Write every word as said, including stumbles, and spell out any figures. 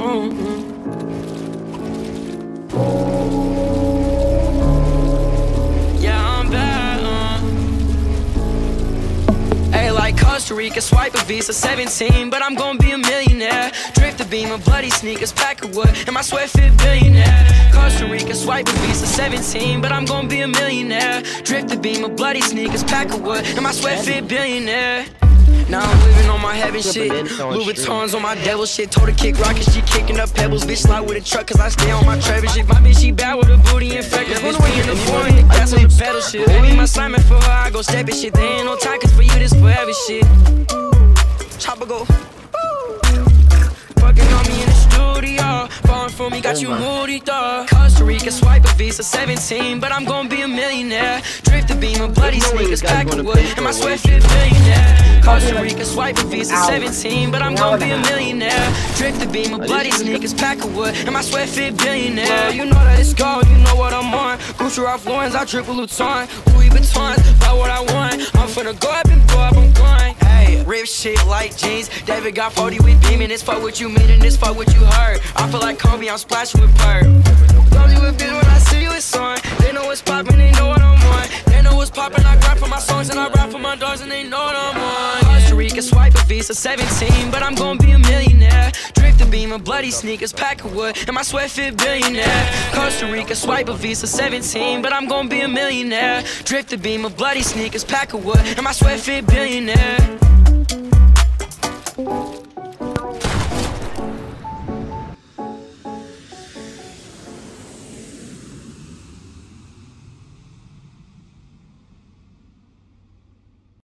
Costa Rica, swipe a Visa, seventeen, but I'm gonna be a millionaire. Drift a beam of bloody sneakers, pack of wood, and my sweat fit billionaire. Costa Rica, swipe a Visa, seventeen, but I'm gonna be a millionaire. Drift a beam of bloody sneakers, pack of wood, and my sweat fit billionaire. Now I'm living on my heaven shit. Louis Vuittons on my devil shit. Told her kick rockets, she kicking up pebbles. Bitch slide with a truck cause I stay on my Trevor shit. My bitch she bad with a booty infected. Bitch be in the foreign, the gas on the pedal shit. Baby my Simon for her, I go steppin' shit. There ain't no time cause for you this forever shit. Chopper go fucking on me in the studio. Falling for me, got you moody dog. Costa Rica, swipe a Visa, seventeen, but I'm gonna be a millionaire. Drift a beam of bloody sneakers, pack of wood, and my sweat fit billionaire. Costa Rica, swipe a Visa, seventeen, but I'm gonna be a millionaire. Drift a beam of bloody sneakers, pack of wood, and my sweat fit billionaire. You know that it's gold, you know what I'm on. Gucci Ralph Lauren's, I drip a Luton. Louis Vuittons, buy what I want. I'm finna go up and go up, I'm going. Hey, rip shit like jeans. David got forty with beaming. This fuck what you mean and this fuck what you heard. I feel like Kobe, I'm splashing with Bird. Love you a bit when I see you, it's on. They know what's poppin', they know what I'm on. They know what's poppin', I grind for my songs and I rap for my dogs and they know what I'm on. Costa Rica, swipe a Visa, seventeen, but I'm gonna be a millionaire. Drift a beam of bloody sneakers, pack of wood, and my sweat fit billionaire. Costa Rica, swipe a Visa, seventeen, but I'm gonna be a millionaire. Drift a beam of bloody sneakers, pack of wood, and my sweat fit billionaire.